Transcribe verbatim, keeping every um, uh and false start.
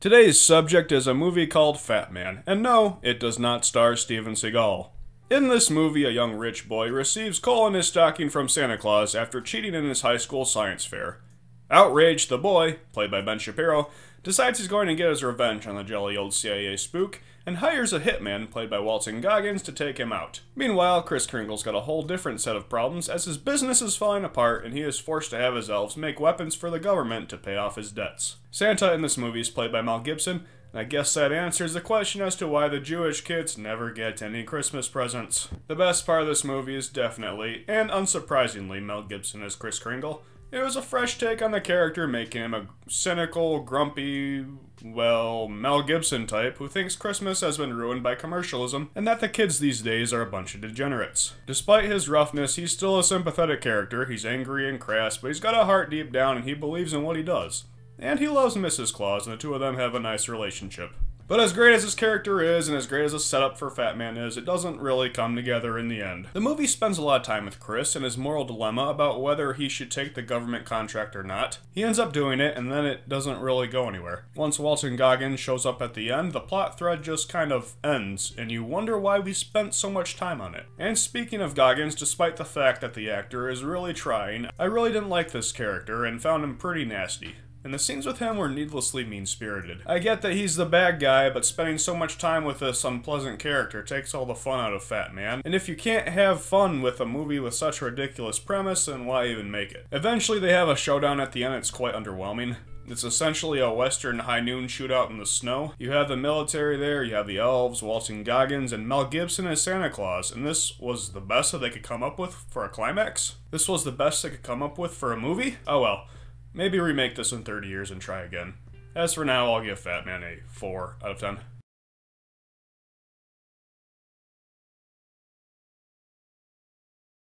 Today's subject is a movie called Fatman, and no, it does not star Steven Seagal. In this movie, a young rich boy receives coal in his stocking from Santa Claus after cheating in his high school science fair. Outraged, the boy, played by Ben Shapiro, decides he's going to get his revenge on the jelly old C I A spook, and hires a hitman, played by Walton Goggins, to take him out. Meanwhile, Kris Kringle's got a whole different set of problems as his business is falling apart and he is forced to have his elves make weapons for the government to pay off his debts. Santa in this movie is played by Mel Gibson, and I guess that answers the question as to why the Jewish kids never get any Christmas presents. The best part of this movie is definitely, and unsurprisingly, Mel Gibson as Kris Kringle. It was a fresh take on the character, making him a cynical, grumpy, well, Mel Gibson type who thinks Christmas has been ruined by commercialism and that the kids these days are a bunch of degenerates. Despite his roughness, he's still a sympathetic character. He's angry and crass, but he's got a heart deep down and he believes in what he does. And he loves Missus Claus, and the two of them have a nice relationship. But as great as his character is, and as great as a setup for Fatman is, it doesn't really come together in the end. The movie spends a lot of time with Kris and his moral dilemma about whether he should take the government contract or not. He ends up doing it, and then it doesn't really go anywhere. Once Walton Goggins shows up at the end, the plot thread just kind of ends, and you wonder why we spent so much time on it. And speaking of Goggins, despite the fact that the actor is really trying, I really didn't like this character and found him pretty nasty. And the scenes with him were needlessly mean-spirited. I get that he's the bad guy, but spending so much time with this unpleasant character takes all the fun out of Fatman. And if you can't have fun with a movie with such a ridiculous premise, then why even make it? Eventually they have a showdown at the end. It's quite underwhelming. It's essentially a western high noon shootout in the snow. You have the military there, you have the elves, Walton Goggins, and Mel Gibson as Santa Claus, and this was the best that they could come up with for a climax? This was the best they could come up with for a movie? Oh well. Maybe remake this in thirty years and try again. As for now, I'll give Fatman a four out of ten.